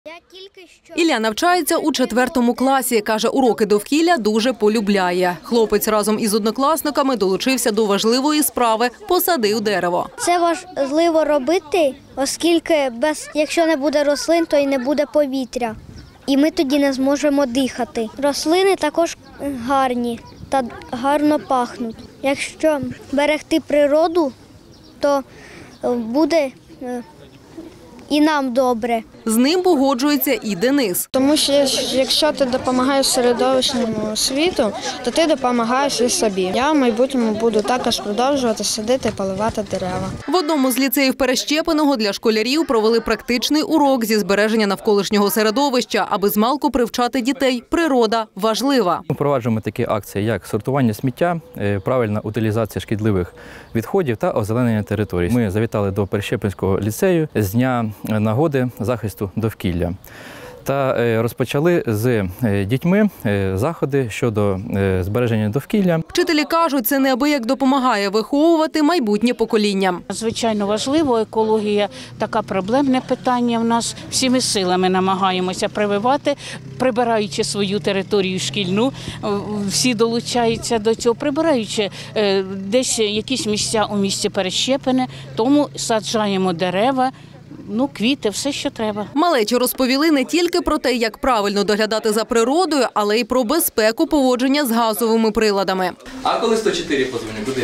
Ілля навчається у 4 класі. Каже, уроки довкілля дуже полюбляє. Хлопець разом із однокласниками долучився до важливої справи – посадив дерево. Це важливо робити, оскільки якщо не буде рослин, то й не буде повітря. І ми тоді не зможемо дихати. Рослини також гарні та гарно пахнуть. Якщо берегти природу, то буде і нам добре. З ним погоджується і Денис. Тому що якщо ти допомагаєш середовищному світу, то ти допомагаєш і собі. Я в майбутньому буду також продовжувати садити і поливати дерева. В одному з ліцеїв Перещепиного для школярів провели практичний урок зі збереження навколишнього середовища, аби змалку привчати дітей. Природа важлива. Ми впроваджуємо такі акції, як сортування сміття, правильна утилізація шкідливих відходів та озеленення територій. Ми завітали до Перещепинського ліцею з дня нагоди захисту довкілля та розпочали з дітьми заходи щодо збереження довкілля. Вчителі кажуть, це неабияк допомагає виховувати майбутнє покоління. Звичайно важливо, екологія – така проблемне питання в нас. Всіми силами намагаємося прививати, прибираючи свою територію шкільну, всі долучаються до цього, прибираючи десь якісь місця у місті Перещепине, тому саджаємо дерева, квіти, все, що треба. Малечі розповіли не тільки про те, як правильно доглядати за природою, але й про безпеку поводження з газовими приладами. А коли 104 подзвоню, куди?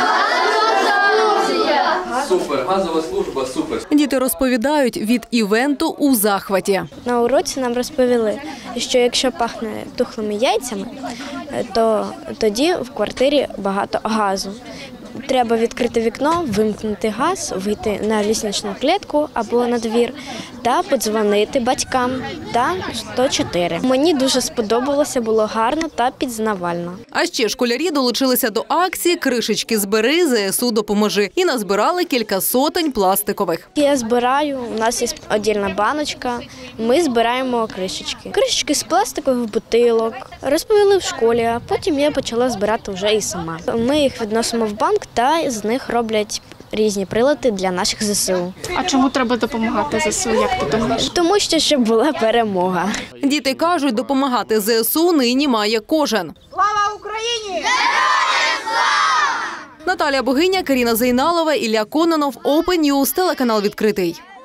Супер, газова служба, супер. Діти розповідають, від івенту у захваті. На уроці нам розповіли, що якщо пахне тухлими яйцями, то тоді в квартирі багато газу. Треба відкрити вікно, вимкнути газ, вийти на лісничну клітку або на двір та подзвонити батькам та 104. Мені дуже сподобалося, було гарно та пізнавально. А ще школярі долучилися до акції «Кришечки збери, ЗСУ допоможи» і назбирали кілька сотень пластикових. Я збираю, у нас є окрема баночка, ми збираємо кришечки. Кришечки з пластикових бутилок, розповіли в школі, а потім я почала збирати вже і сама. Ми їх відносимо в банк та з них роблять різні прилади для наших ЗСУ. А чому треба допомагати ЗСУ, як ти думаєш? Тому що щоб була перемога. Діти кажуть, допомагати ЗСУ нині має кожен. Слава Україні! Героям слава! Наталія Богиня, Каріна Зейналова, Ілля Кононов, Open News, телеканал «Відкритий».